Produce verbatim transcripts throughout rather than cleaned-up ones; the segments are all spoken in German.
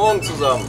Morgen zusammen.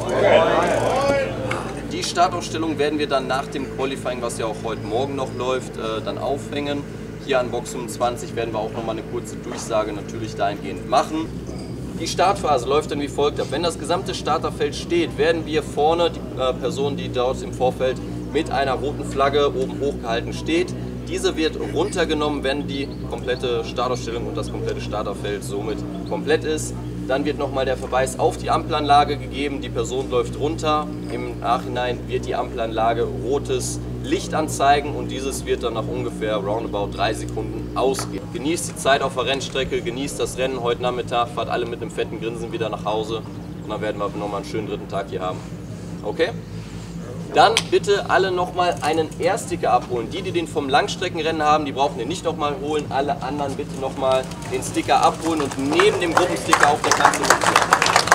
Die Startaufstellung werden wir dann nach dem Qualifying, was ja auch heute Morgen noch läuft, äh, dann aufhängen. Hier an Box fünfundzwanzig werden wir auch nochmal eine kurze Durchsage natürlich dahingehend machen. Die Startphase läuft dann wie folgt ab. Wenn das gesamte Starterfeld steht, werden wir vorne, die äh, Person, die dort im Vorfeld mit einer roten Flagge oben hochgehalten steht, diese wird runtergenommen, wenn die komplette Startaufstellung und das komplette Starterfeld somit komplett ist. Dann wird nochmal der Verweis auf die Ampelanlage gegeben, die Person läuft runter. Im Nachhinein wird die Ampelanlage rotes Licht anzeigen und dieses wird dann nach ungefähr roundabout drei Sekunden ausgehen. Genießt die Zeit auf der Rennstrecke, genießt das Rennen heute Nachmittag, fahrt alle mit einem fetten Grinsen wieder nach Hause und dann werden wir nochmal einen schönen dritten Tag hier haben. Okay? Dann bitte alle nochmal einen Air-Sticker abholen. Die, die den vom Langstreckenrennen haben, die brauchen den nicht nochmal holen. Alle anderen bitte nochmal den Sticker abholen und neben dem Gruppensticker auf der Karte notieren.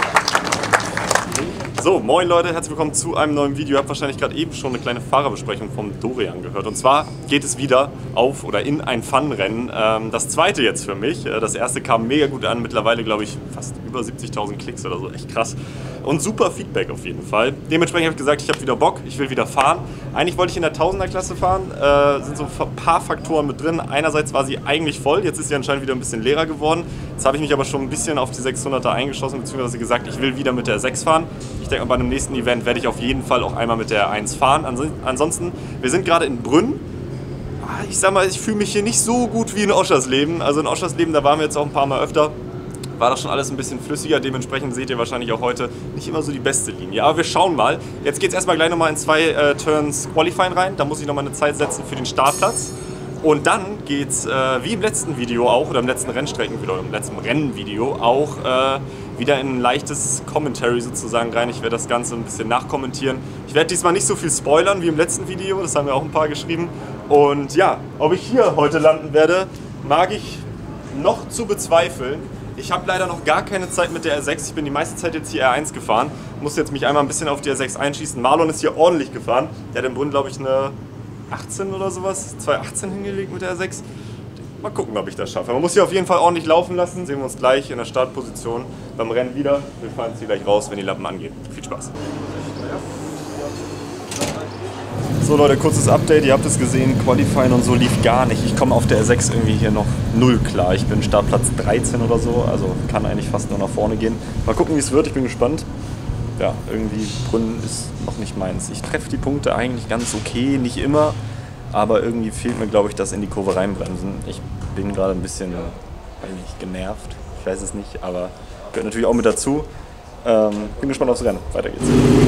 So, moin Leute, herzlich willkommen zu einem neuen Video. Ihr habt wahrscheinlich gerade eben schon eine kleine Fahrerbesprechung vom Dorian gehört. Und zwar geht es wieder auf oder in ein Fun-Rennen. Ähm, das zweite jetzt für mich. Das erste kam mega gut an. Mittlerweile, glaube ich, fast über siebzigtausend Klicks oder so. Echt krass. Und super Feedback auf jeden Fall. Dementsprechend habe ich gesagt, ich habe wieder Bock, ich will wieder fahren. Eigentlich wollte ich in der Tausender-Klasse fahren. Äh, sind so ein paar Faktoren mit drin. Einerseits war sie eigentlich voll. Jetzt ist sie anscheinend wieder ein bisschen leerer geworden. Jetzt habe ich mich aber schon ein bisschen auf die sechshunderter eingeschossen, beziehungsweise gesagt, ich will wieder mit der sechs fahren. Ich denke mal, bei einem nächsten Event werde ich auf jeden Fall auch einmal mit der eins fahren. Ansonsten, wir sind gerade in Brünn. Ich sag mal, ich fühle mich hier nicht so gut wie in Oschersleben. Also in Oschersleben, da waren wir jetzt auch ein paar Mal öfter. War das schon alles ein bisschen flüssiger. Dementsprechend seht ihr wahrscheinlich auch heute nicht immer so die beste Linie. Aber wir schauen mal. Jetzt geht es erstmal gleich nochmal in zwei äh, Turns Qualifying rein. Da muss ich nochmal eine Zeit setzen für den Startplatz. Und dann geht es, äh, wie im letzten Video auch, oder im letzten Rennstreckenvideo, im letzten Rennvideo auch, äh, wieder in ein leichtes Commentary sozusagen rein. Ich werde das Ganze ein bisschen nachkommentieren. Ich werde diesmal nicht so viel spoilern wie im letzten Video, das haben wir auch ein paar geschrieben. Und ja, ob ich hier heute landen werde, mag ich noch zu bezweifeln. Ich habe leider noch gar keine Zeit mit der R sechs. Ich bin die meiste Zeit jetzt hier R eins gefahren. Muss jetzt mich einmal ein bisschen auf die R sechs einschießen. Marlon ist hier ordentlich gefahren. Der hat im Bund, glaube ich, eine achtzehn oder sowas, zwei achtzehn hingelegt mit der R sechs. Mal gucken, ob ich das schaffe. Man muss hier auf jeden Fall ordentlich laufen lassen. Sehen wir uns gleich in der Startposition beim Rennen wieder. Wir fahren jetzt hier gleich raus, wenn die Lampen angehen. Viel Spaß. So Leute, kurzes Update. Ihr habt es gesehen, Qualifying und so lief gar nicht. Ich komme auf der R sechs irgendwie hier noch null klar. Ich bin Startplatz dreizehn oder so, also kann eigentlich fast nur nach vorne gehen. Mal gucken, wie es wird. Ich bin gespannt. Ja, irgendwie Brünn ist noch nicht meins. Ich treffe die Punkte eigentlich ganz okay, nicht immer. Aber irgendwie fehlt mir, glaube ich, das in die Kurve reinbremsen. Ich bin gerade ein bisschen eigentlich genervt. Ich weiß es nicht, aber gehört natürlich auch mit dazu. Ähm, bin gespannt aufs Rennen. Weiter geht's.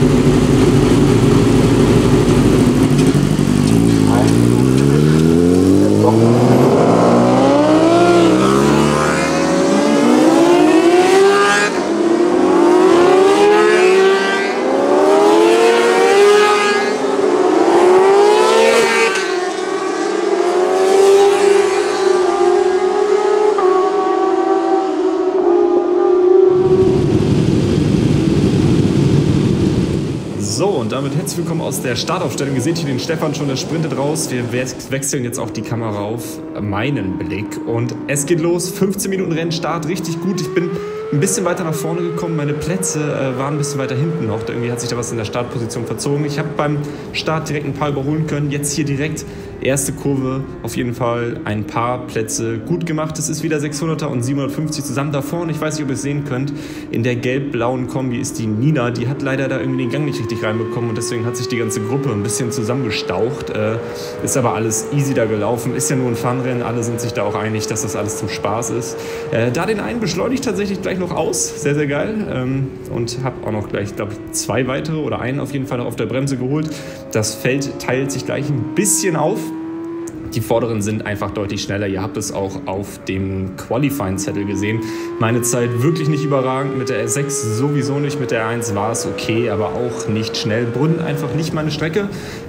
So, und damit herzlich willkommen aus der Startaufstellung. Ihr seht hier den Stefan schon, der sprintet raus. Wir wechseln jetzt auch die Kamera auf meinen Blick. Und es geht los, fünfzehn Minuten Rennstart, richtig gut. Ich bin ein bisschen weiter nach vorne gekommen. Meine Plätze äh, waren ein bisschen weiter hinten noch. Irgendwie hat sich da was in der Startposition verzogen. Ich habe beim Start direkt ein paar überholen können. Jetzt hier direkt erste Kurve, auf jeden Fall ein paar Plätze gut gemacht. Es ist wieder sechshunderter und siebenhundertfünfzig zusammen da vorne. Ich weiß nicht, ob ihr es sehen könnt. In der gelb-blauen Kombi ist die Nina. Die hat leider da irgendwie den Gang nicht richtig reinbekommen und deswegen hat sich die ganze Gruppe ein bisschen zusammengestaucht. Äh, ist aber alles easy da gelaufen. Ist ja nur ein Funrennen. Alle sind sich da auch einig, dass das alles zum Spaß ist. Äh, da den einen beschleunigt tatsächlich gleich noch aus. Sehr, sehr geil. Ähm, und habe auch noch gleich, glaube ich, zwei weitere oder einen auf jeden Fall noch auf der Bremse geholt. Das Feld teilt sich gleich ein bisschen auf. Die vorderen sind einfach deutlich schneller. Ihr habt es auch auf dem Qualifying-Zettel gesehen. Meine Zeit wirklich nicht überragend. Mit der R sechs sowieso nicht. Mit der R eins war es okay, aber auch nicht schnell. Brünn einfach nicht meine Strecke.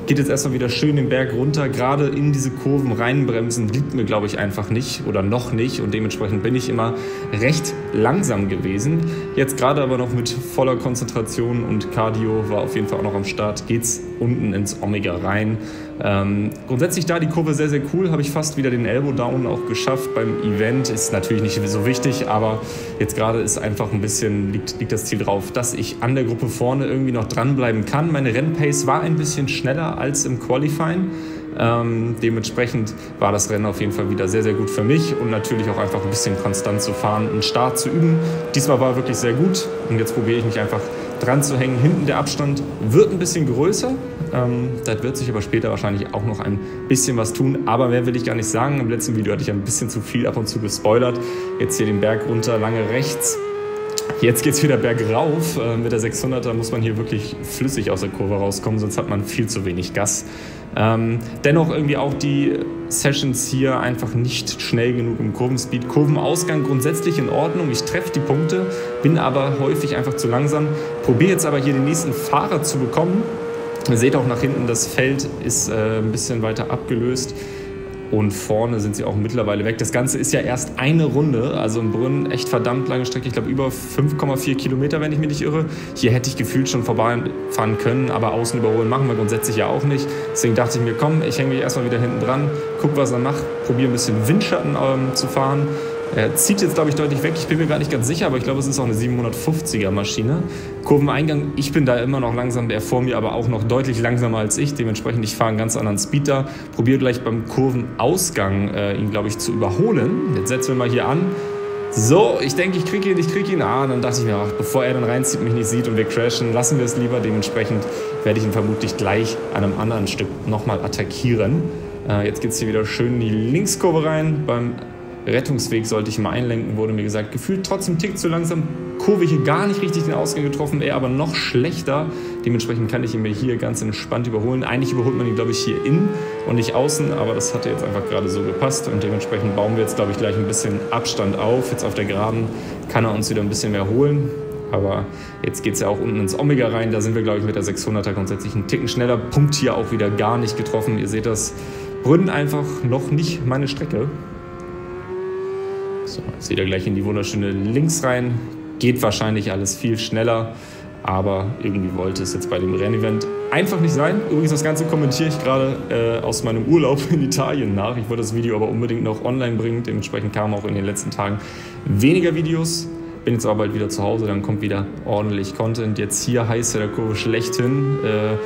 Geht jetzt erstmal wieder schön den Berg runter. Gerade in diese Kurven reinbremsen liegt mir, glaube ich, einfach nicht oder noch nicht. Und dementsprechend bin ich immer recht langsam gewesen. Jetzt gerade aber noch mit voller Konzentration und Cardio war auf jeden Fall auch noch am Start. Geht's unten ins Omega rein. Ähm, grundsätzlich da die Kurve sehr, sehr cool. Habe ich fast wieder den Elbow Down auch geschafft beim Event. Ist natürlich nicht so wichtig, aber jetzt gerade ist einfach ein bisschen, liegt, liegt das Ziel drauf, dass ich an der Gruppe vorne irgendwie noch dranbleiben kann. Meine Rennpace war ein bisschen schneller als im Qualifying. Ähm, dementsprechend war das Rennen auf jeden Fall wieder sehr, sehr gut für mich und natürlich auch einfach ein bisschen konstant zu fahren und Start zu üben. Diesmal war wirklich sehr gut und jetzt probiere ich mich einfach dran zu hängen. Hinten der Abstand wird ein bisschen größer. Ähm, das wird sich aber später wahrscheinlich auch noch ein bisschen was tun. Aber mehr will ich gar nicht sagen. Im letzten Video hatte ich ein bisschen zu viel ab und zu gespoilert. Jetzt hier den Berg runter, lange rechts. Jetzt geht es wieder bergauf. Äh, mit der sechshunderter muss man hier wirklich flüssig aus der Kurve rauskommen, sonst hat man viel zu wenig Gas. Ähm, dennoch irgendwie auch die Sessions hier einfach nicht schnell genug im Kurvenspeed. Kurvenausgang grundsätzlich in Ordnung. Ich treffe die Punkte, bin aber häufig einfach zu langsam. Probiere jetzt aber hier den nächsten Fahrer zu bekommen. Ihr seht auch nach hinten, das Feld ist äh, ein bisschen weiter abgelöst. Und vorne sind sie auch mittlerweile weg. Das Ganze ist ja erst eine Runde, also in Brünn echt verdammt lange Strecke. Ich glaube über fünf Komma vier Kilometer, wenn ich mich nicht irre. Hier hätte ich gefühlt schon vorbeifahren können, aber außen überholen machen wir grundsätzlich ja auch nicht. Deswegen dachte ich mir, komm, ich hänge mich erstmal wieder hinten dran, guck, was er macht, probiere ein bisschen Windschatten ähm, zu fahren. Er zieht jetzt, glaube ich, deutlich weg. Ich bin mir gar nicht ganz sicher, aber ich glaube, es ist auch eine siebenhundertfünfziger Maschine. Kurveneingang, ich bin da immer noch langsam, der vor mir aber auch noch deutlich langsamer als ich. Dementsprechend, ich fahre einen ganz anderen Speed da. Probiere gleich beim Kurvenausgang äh, ihn, glaube ich, zu überholen. Jetzt setzen wir mal hier an. So, ich denke, ich kriege ihn, ich kriege ihn. Ah, dann dachte ich mir, ach, bevor er dann reinzieht, mich nicht sieht und wir crashen, lassen wir es lieber. Dementsprechend werde ich ihn vermutlich gleich an einem anderen Stück nochmal attackieren. Äh, jetzt geht es hier wieder schön in die Linkskurve rein. Beim Rettungsweg sollte ich mal einlenken, wurde mir gesagt. Gefühlt trotzdem einen Tick zu langsam. Kurve hier gar nicht richtig den Ausgang getroffen, er aber noch schlechter. Dementsprechend kann ich ihn mir hier ganz entspannt überholen. Eigentlich überholt man ihn, glaube ich, hier innen und nicht außen, aber das hat jetzt einfach gerade so gepasst und dementsprechend bauen wir jetzt, glaube ich, gleich ein bisschen Abstand auf. Jetzt auf der Geraden kann er uns wieder ein bisschen mehr holen. Aber jetzt geht es ja auch unten ins Omega rein. Da sind wir, glaube ich, mit der sechshunderter grundsätzlich einen Ticken schneller. Punkt hier auch wieder gar nicht getroffen. Ihr seht das. Brünn einfach noch nicht meine Strecke. So, jetzt wieder gleich in die wunderschöne Links rein. Geht wahrscheinlich alles viel schneller, aber irgendwie wollte es jetzt bei dem Rennevent einfach nicht sein. Übrigens, das Ganze kommentiere ich gerade äh, aus meinem Urlaub in Italien nach. Ich wollte das Video aber unbedingt noch online bringen. Dementsprechend kamen auch in den letzten Tagen weniger Videos. Bin jetzt aber bald wieder zu Hause, dann kommt wieder ordentlich Content. Jetzt hier heißt der Kurve schlechthin. Äh,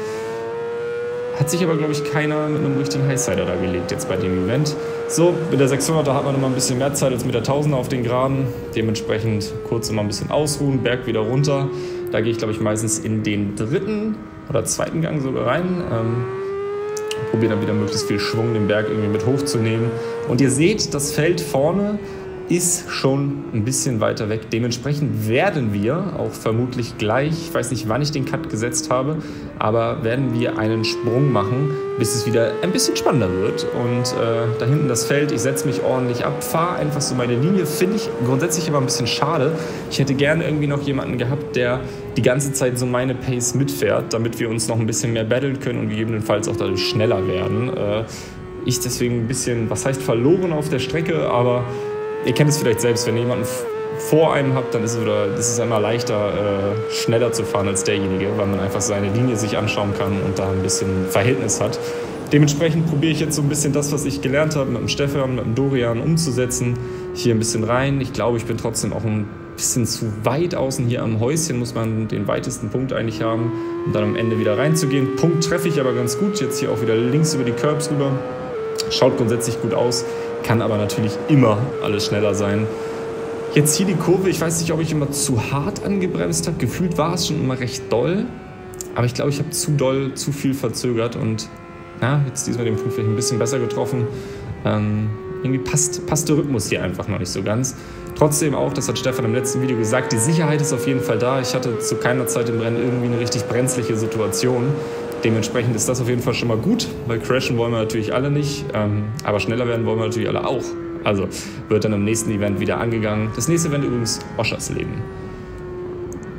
Hat sich aber, glaube ich, keiner mit einem richtigen Highsider da gelegt jetzt bei dem Event. So, mit der sechshunderter hat man immer ein bisschen mehr Zeit als mit der tausender auf den Geraden. Dementsprechend kurz immer ein bisschen ausruhen, Berg wieder runter. Da gehe ich, glaube ich, meistens in den dritten oder zweiten Gang sogar rein. Ähm, probiere dann wieder möglichst viel Schwung, den Berg irgendwie mit hochzunehmen. Und ihr seht, das Feld vorne ist schon ein bisschen weiter weg. Dementsprechend werden wir auch vermutlich gleich, ich weiß nicht, wann ich den Cut gesetzt habe, aber werden wir einen Sprung machen, bis es wieder ein bisschen spannender wird. Und äh, da hinten das Feld, ich setze mich ordentlich ab, fahre einfach so meine Linie, finde ich grundsätzlich aber ein bisschen schade. Ich hätte gerne irgendwie noch jemanden gehabt, der die ganze Zeit so meine Pace mitfährt, damit wir uns noch ein bisschen mehr battlen können und gegebenenfalls auch dadurch schneller werden. Äh, ich deswegen ein bisschen, was heißt verloren auf der Strecke, aber ihr kennt es vielleicht selbst, wenn ihr jemanden vor einem habt, dann ist es, oder, ist es immer leichter, äh, schneller zu fahren als derjenige, weil man einfach seine Linie sich anschauen kann und da ein bisschen Verhältnis hat. Dementsprechend probiere ich jetzt so ein bisschen das, was ich gelernt habe, mit dem Stefan, mit dem Dorian umzusetzen. Hier ein bisschen rein. Ich glaube, ich bin trotzdem auch ein bisschen zu weit außen. Hier am Häuschen muss man den weitesten Punkt eigentlich haben, um dann am Ende wieder reinzugehen. Punkt treffe ich aber ganz gut. Jetzt hier auch wieder links über die Curbs rüber. Schaut grundsätzlich gut aus. Kann aber natürlich immer alles schneller sein. Jetzt hier die Kurve, ich weiß nicht, ob ich immer zu hart angebremst habe. Gefühlt war es schon immer recht doll. Aber ich glaube, ich habe zu doll, zu viel verzögert. Und ja, jetzt diesmal den Punkt vielleicht ein bisschen besser getroffen. Ähm, irgendwie passt, passt der Rhythmus hier einfach noch nicht so ganz. Trotzdem auch, das hat Stefan im letzten Video gesagt, die Sicherheit ist auf jeden Fall da. Ich hatte zu keiner Zeit im Rennen irgendwie eine richtig brenzliche Situation. Dementsprechend ist das auf jeden Fall schon mal gut, weil crashen wollen wir natürlich alle nicht, ähm, aber schneller werden wollen wir natürlich alle auch. Also wird dann im nächsten Event wieder angegangen. Das nächste Event übrigens Oschersleben.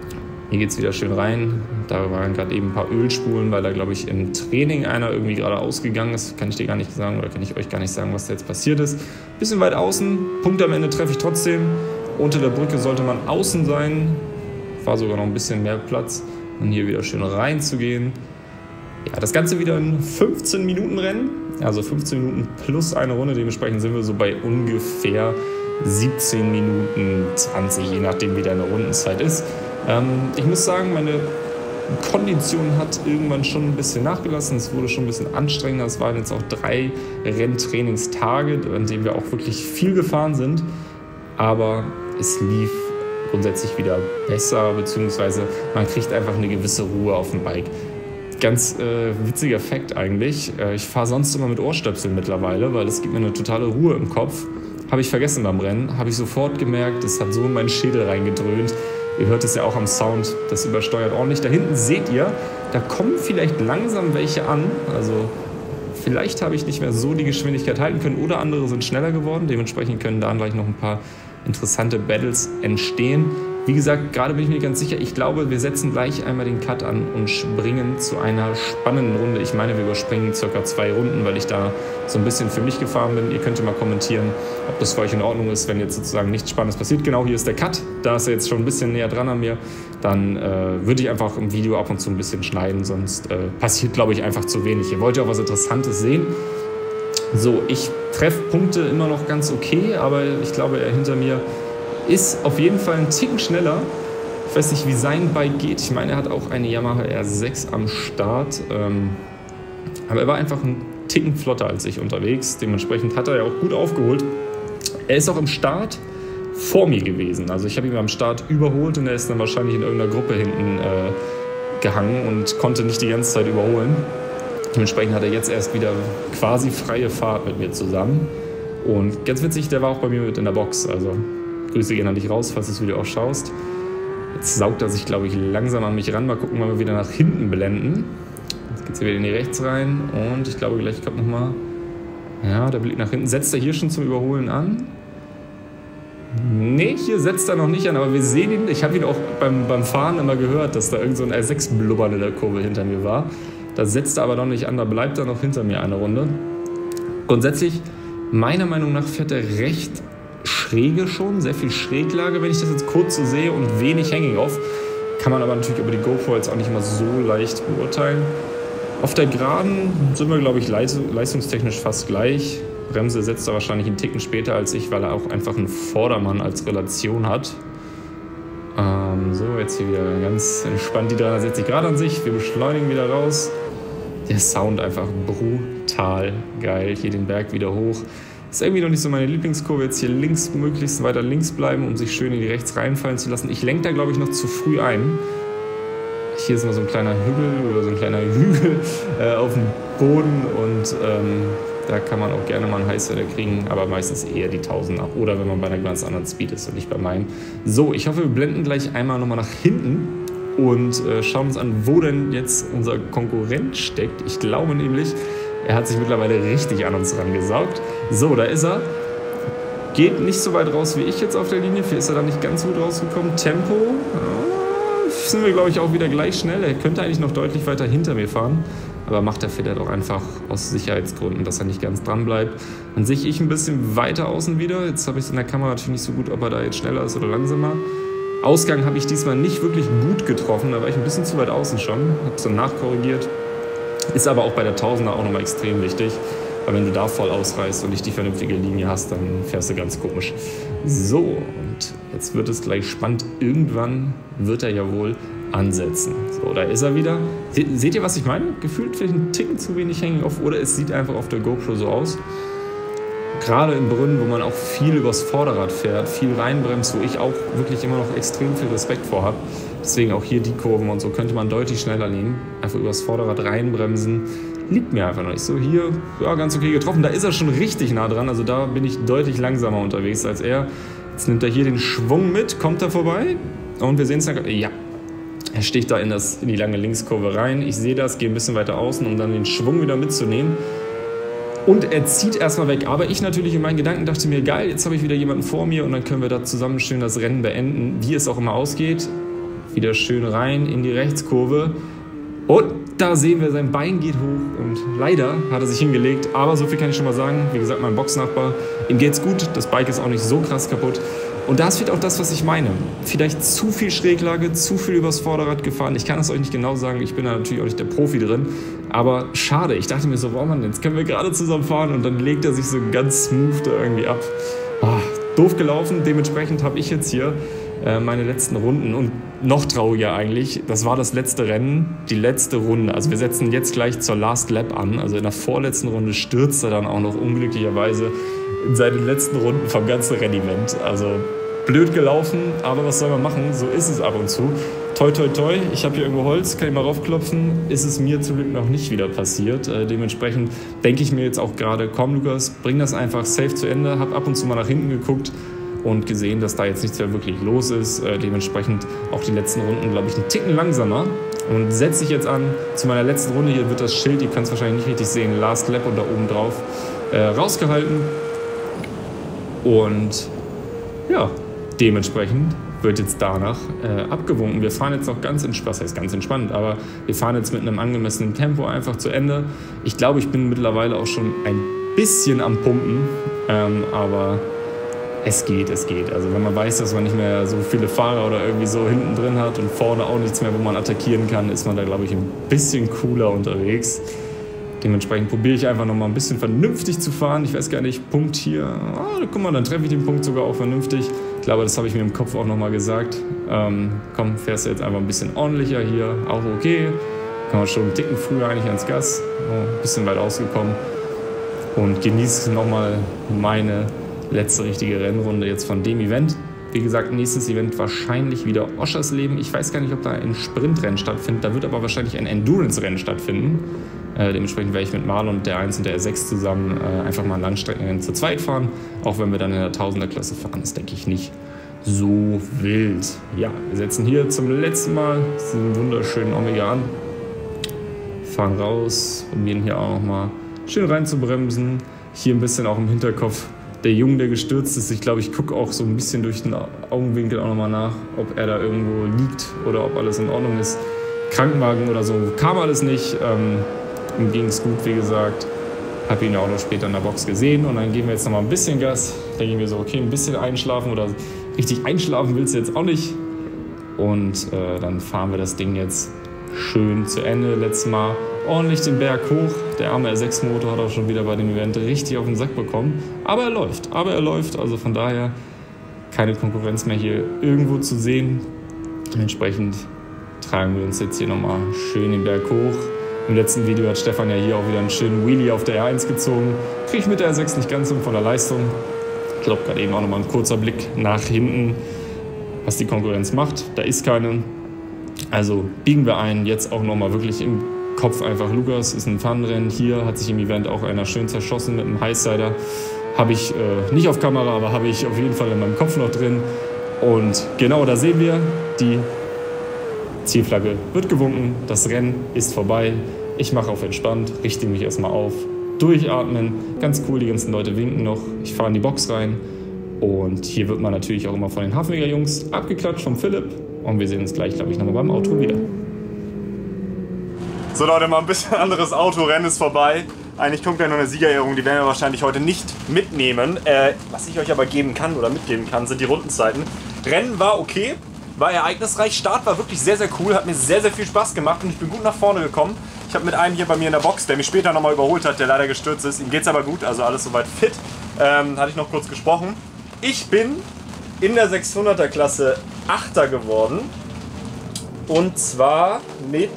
Hier geht es wieder schön rein. Da waren gerade eben ein paar Ölspulen, weil da, glaube ich, im Training einer irgendwie gerade ausgegangen ist. Kann ich dir gar nicht sagen oder kann ich euch gar nicht sagen, was da jetzt passiert ist. Bisschen weit außen. Punkte am Ende treffe ich trotzdem. Unter der Brücke sollte man außen sein. War sogar noch ein bisschen mehr Platz. Und hier wieder schön reinzugehen. Ja, das Ganze wieder ein fünfzehn Minuten Rennen. Also fünfzehn Minuten plus eine Runde. Dementsprechend sind wir so bei ungefähr siebzehn Minuten zwanzig, je nachdem wie deine Rundenzeit ist. Ähm, ich muss sagen, meine Kondition hat irgendwann schon ein bisschen nachgelassen. Es wurde schon ein bisschen anstrengender. Es waren jetzt auch drei Renntrainingstage, an denen wir auch wirklich viel gefahren sind. Aber es lief grundsätzlich wieder besser, beziehungsweise man kriegt einfach eine gewisse Ruhe auf dem Bike. Ganz äh, witziger Fakt eigentlich. Äh, ich fahre sonst immer mit Ohrstöpseln mittlerweile, weil es gibt mir eine totale Ruhe im Kopf. Habe ich vergessen beim Rennen, habe ich sofort gemerkt, es hat so in meinen Schädel reingedröhnt. Ihr hört es ja auch am Sound, das übersteuert ordentlich. Da hinten seht ihr, da kommen vielleicht langsam welche an. Also vielleicht habe ich nicht mehr so die Geschwindigkeit halten können oder andere sind schneller geworden. Dementsprechend können da gleich noch ein paar interessante Battles entstehen. Wie gesagt, gerade bin ich mir ganz sicher, ich glaube, wir setzen gleich einmal den Cut an und springen zu einer spannenden Runde. Ich meine, wir überspringen circa zwei Runden, weil ich da so ein bisschen für mich gefahren bin. Ihr könnt ja mal kommentieren, ob das für euch in Ordnung ist, wenn jetzt sozusagen nichts Spannendes passiert. Genau, hier ist der Cut. Da ist er jetzt schon ein bisschen näher dran an mir. Dann äh, würde ich einfach im Video ab und zu ein bisschen schneiden, sonst äh, passiert, glaube ich, einfach zu wenig. Ihr wollt ja auch was Interessantes sehen. So, ich treffe Punkte immer noch ganz okay, aber ich glaube, er hinter mir ist auf jeden Fall ein Ticken schneller. Ich weiß nicht, wie sein Bike geht. Ich meine, er hat auch eine Yamaha R sechs am Start. Ähm, aber er war einfach ein Ticken flotter als ich unterwegs. Dementsprechend hat er ja auch gut aufgeholt. Er ist auch im Start vor mir gewesen. Also ich habe ihn am Start überholt und er ist dann wahrscheinlich in irgendeiner Gruppe hinten äh, gehangen und konnte nicht die ganze Zeit überholen. Dementsprechend hat er jetzt erst wieder quasi freie Fahrt mit mir zusammen. Und ganz witzig, der war auch bei mir mit in der Box. Also Grüße gehen an dich raus, falls du das Video auch schaust. Jetzt saugt er sich, glaube ich, langsam an mich ran. Mal gucken, wann wir wieder nach hinten blenden. Jetzt geht es wieder in die rechts rein. Und ich glaube, gleich kommt nochmal. Ja, der Blick nach hinten. Setzt er hier schon zum Überholen an? Nee, hier setzt er noch nicht an, aber wir sehen ihn. Ich habe ihn auch beim, beim Fahren immer gehört, dass da irgend so ein R sechs Blubbern in der Kurve hinter mir war. Da setzt er aber noch nicht an, da bleibt er noch hinter mir eine Runde. Grundsätzlich, meiner Meinung nach, fährt er recht schräge schon, sehr viel Schräglage, wenn ich das jetzt kurz so sehe und wenig Hanging-Off. Kann man aber natürlich über die GoPro jetzt auch nicht immer so leicht beurteilen. Auf der Geraden sind wir, glaube ich, leistungstechnisch fast gleich. Bremse setzt er wahrscheinlich einen Ticken später als ich, weil er auch einfach einen Vordermann als Relation hat. Ähm, so, jetzt hier wieder ganz entspannt die dreihundertsechzig Grad an sich. Wir beschleunigen wieder raus. Der Sound einfach brutal geil. Hier den Berg wieder hoch. Ist irgendwie noch nicht so meine Lieblingskurve. Jetzt hier links, möglichst weiter links bleiben, um sich schön in die rechts reinfallen zu lassen. Ich lenke da, glaube ich, noch zu früh ein. Hier ist mal so ein kleiner Hügel oder so ein kleiner Hügel äh, auf dem Boden und ähm, da kann man auch gerne mal einen Highsider kriegen, aber meistens eher die tausend ab oder wenn man bei einer ganz anderen Speed ist und nicht bei meinem. So, ich hoffe, wir blenden gleich einmal nochmal nach hinten und äh, schauen uns an, wo denn jetzt unser Konkurrent steckt. Ich glaube nämlich, er hat sich mittlerweile richtig an uns rangesaugt. So, da ist er. Geht nicht so weit raus wie ich jetzt auf der Linie. Hier ist er da nicht ganz gut rausgekommen. Tempo. Ja, sind wir, glaube ich, auch wieder gleich schnell. Er könnte eigentlich noch deutlich weiter hinter mir fahren. Aber macht der vielleicht auch einfach aus Sicherheitsgründen, dass er nicht ganz dran bleibt. An sich ich ein bisschen weiter außen wieder. Jetzt habe ich es in der Kamera natürlich nicht so gut, ob er da jetzt schneller ist oder langsamer. Ausgang habe ich diesmal nicht wirklich gut getroffen. Da war ich ein bisschen zu weit außen schon. Habe es dann nachkorrigiert. Ist aber auch bei der Tausender auch nochmal extrem wichtig. Weil wenn du da voll ausreißt und nicht die vernünftige Linie hast, dann fährst du ganz komisch. So, und jetzt wird es gleich spannend. Irgendwann wird er ja wohl ansetzen. So, da ist er wieder. Se seht ihr, was ich meine? Gefühlt vielleicht ein Ticken zu wenig Hanging-Off oder es sieht einfach auf der GoPro so aus. Gerade in Brünnen, wo man auch viel übers Vorderrad fährt, viel reinbremst, wo ich auch wirklich immer noch extrem viel Respekt vor habe. Deswegen auch hier die Kurven und so könnte man deutlich schneller nehmen. Einfach übers Vorderrad reinbremsen. Liegt mir einfach noch nicht so. Hier, ja, ganz okay getroffen. Da ist er schon richtig nah dran. Also da bin ich deutlich langsamer unterwegs als er. Jetzt nimmt er hier den Schwung mit, kommt er vorbei. Und wir sehen es dann. Ja, er sticht da in, das, in die lange Linkskurve rein. Ich sehe das, gehe ein bisschen weiter außen, um dann den Schwung wieder mitzunehmen. Und er zieht erstmal weg. Aber ich natürlich in meinen Gedanken dachte mir, geil, jetzt habe ich wieder jemanden vor mir und dann können wir da zusammen schön das Rennen beenden, wie es auch immer ausgeht. Wieder schön rein in die Rechtskurve. Und da sehen wir, sein Bein geht hoch und leider hat er sich hingelegt. Aber so viel kann ich schon mal sagen. Wie gesagt, mein Boxnachbar, ihm geht's gut. Das Bike ist auch nicht so krass kaputt. Und da ist wieder auch das, was ich meine. Vielleicht zu viel Schräglage, zu viel übers Vorderrad gefahren. Ich kann es euch nicht genau sagen. Ich bin da natürlich auch nicht der Profi drin. Aber schade. Ich dachte mir so, wow Mann, jetzt können wir gerade zusammen fahren. Und dann legt er sich so ganz smooth da irgendwie ab. Ah, doof gelaufen. Dementsprechend habe ich jetzt hier meine letzten Runden und noch trauriger eigentlich, das war das letzte Rennen, die letzte Runde. Also wir setzen jetzt gleich zur Last Lap an. Also in der vorletzten Runde stürzt er dann auch noch unglücklicherweise in seinen letzten Runden vom ganzen Rennevent. Also blöd gelaufen, aber was soll man machen? So ist es ab und zu. Toi, toi, toi. Ich habe hier irgendwo Holz, kann ich mal raufklopfen. Ist es mir zum Glück noch nicht wieder passiert. Äh, dementsprechend denke ich mir jetzt auch gerade, komm Lukas, bring das einfach safe zu Ende. Hab ab und zu mal nach hinten geguckt und gesehen, dass da jetzt nichts mehr wirklich los ist. Äh, dementsprechend auch die letzten Runden, glaube ich, einen Ticken langsamer. Und setze ich jetzt an zu meiner letzten Runde. Hier wird das Schild, ihr könnt es wahrscheinlich nicht richtig sehen, Last Lap und da oben drauf äh, rausgehalten. Und ja, dementsprechend wird jetzt danach äh, abgewunken. Wir fahren jetzt auch ganz entspannt, das heißt ganz entspannt, aber wir fahren jetzt mit einem angemessenen Tempo einfach zu Ende. Ich glaube, ich bin mittlerweile auch schon ein bisschen am Pumpen, ähm, aber es geht, es geht. Also wenn man weiß, dass man nicht mehr so viele Fahrer oder irgendwie so hinten drin hat und vorne auch nichts mehr, wo man attackieren kann, ist man da, glaube ich, ein bisschen cooler unterwegs. Dementsprechend probiere ich einfach noch mal ein bisschen vernünftig zu fahren. Ich weiß gar nicht, Punkt hier. Oh, guck mal, dann treffe ich den Punkt sogar auch vernünftig. Ich glaube, das habe ich mir im Kopf auch noch mal gesagt. Ähm, komm, fährst du jetzt einfach ein bisschen ordentlicher hier. Auch okay. Kann man schon einen Ticken früher eigentlich ans Gas. Oh, ein bisschen weit ausgekommen. Und genieße noch mal meine letzte richtige Rennrunde jetzt von dem Event. Wie gesagt, nächstes Event wahrscheinlich wieder Oschersleben. Ich weiß gar nicht, ob da ein Sprintrennen stattfindet. Da wird aber wahrscheinlich ein Endurance-Rennen stattfinden. Äh, dementsprechend werde ich mit Marlon und der eins und der R sechs zusammen äh, einfach mal ein Langstreckenrennen zu zweit fahren. Auch wenn wir dann in der Tausender-Klasse fahren, ist, denke ich, nicht so wild. Ja, wir setzen hier zum letzten Mal diesen wunderschönen Omega an. Fahren raus, probieren hier auch noch mal schön rein zu bremsen. Hier ein bisschen auch im Hinterkopf der Junge, der gestürzt ist. Ich glaube, ich gucke auch so ein bisschen durch den Augenwinkel auch nochmal nach, ob er da irgendwo liegt oder ob alles in Ordnung ist. Krankenwagen oder so kam alles nicht. Ähm, ihm ging es gut, wie gesagt. Habe ihn ja auch noch später in der Box gesehen. Und dann geben wir jetzt nochmal ein bisschen Gas. Denke ich mir so, okay, ein bisschen einschlafen oder richtig einschlafen willst du jetzt auch nicht. Und äh, dann fahren wir das Ding jetzt schön zu Ende. Letztes Mal ordentlich den Berg hoch. Der arme R sechs Motor hat auch schon wieder bei dem Event richtig auf den Sack bekommen. Aber er läuft, aber er läuft. Also von daher keine Konkurrenz mehr hier irgendwo zu sehen. Dementsprechend tragen wir uns jetzt hier nochmal schön den Berg hoch. Im letzten Video hat Stefan ja hier auch wieder einen schönen Wheelie auf der R eins gezogen. Kriege ich mit der R sechs nicht ganz so von der Leistung. Ich glaube gerade eben auch nochmal ein kurzer Blick nach hinten, was die Konkurrenz macht. Da ist keine. Also biegen wir ein, jetzt auch nochmal wirklich im Kopf einfach. Lukas ist ein Fun-Rennen. Hier hat sich im Event auch einer schön zerschossen mit einem Highsider. Habe ich äh, nicht auf Kamera, aber habe ich auf jeden Fall in meinem Kopf noch drin. Und genau da sehen wir, die Zielflagge wird gewunken. Das Rennen ist vorbei. Ich mache auf entspannt, richte mich erstmal auf, durchatmen. Ganz cool, die ganzen Leute winken noch. Ich fahre in die Box rein. Und hier wird man natürlich auch immer von den Hafenjäger-Jungs abgeklatscht, vom Philipp. Und wir sehen uns gleich, glaube ich, nochmal beim Auto wieder. So Leute, mal ein bisschen anderes Auto, Rennen ist vorbei. Eigentlich kommt ja noch eine Siegerehrung, die werden wir wahrscheinlich heute nicht mitnehmen. Äh, was ich euch aber geben kann oder mitgeben kann, sind die Rundenzeiten. Rennen war okay, war ereignisreich, Start war wirklich sehr, sehr cool, hat mir sehr, sehr viel Spaß gemacht und ich bin gut nach vorne gekommen. Ich habe mit einem hier bei mir in der Box, der mich später nochmal überholt hat, der leider gestürzt ist. Ihm geht's aber gut, also alles soweit fit. Ähm, hatte ich noch kurz gesprochen. Ich bin in der sechshunderter Klasse Achter geworden. Und zwar mit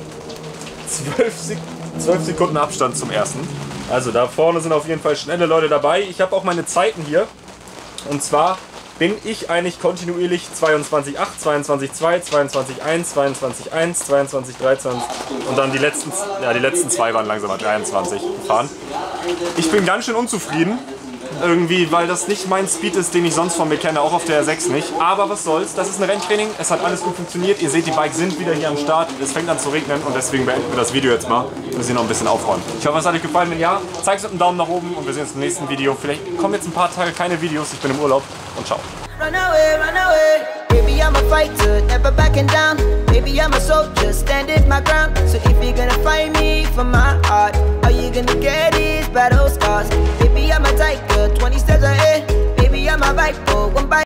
zwölf Sekunden Abstand zum ersten. Also da vorne sind auf jeden Fall schnelle Leute dabei. Ich habe auch meine Zeiten hier. Und zwar bin ich eigentlich kontinuierlich zweiundzwanzig acht, zweiundzwanzig zwei, zweiundzwanzig eins, zweiundzwanzig eins, zweiundzwanzig drei und dann die letzten, ja, die letzten zwei waren langsamer, dreiundzwanzig gefahren. Ich bin ganz schön unzufrieden. Irgendwie, weil das nicht mein Speed ist, den ich sonst von mir kenne, auch auf der R sechs nicht. Aber was soll's, das ist ein Renntraining, es hat alles gut funktioniert. Ihr seht, die Bikes sind wieder hier am Start, es fängt an zu regnen und deswegen beenden wir das Video jetzt mal. Wir müssen hier noch ein bisschen aufräumen. Ich hoffe, es hat euch gefallen. Wenn ja, zeigt es mit einem Daumen nach oben und wir sehen uns im nächsten Video. Vielleicht kommen jetzt ein paar Tage keine Videos, ich bin im Urlaub und ciao. Run away, run away. Baby, I'm a fighter, never backing down. Baby, I'm a soldier, standing my ground. So if you're gonna fight me for my heart, all you gonna get is battle scars. Baby, I'm a tiger, twenty steps ahead. Baby, I'm a viper, one bite.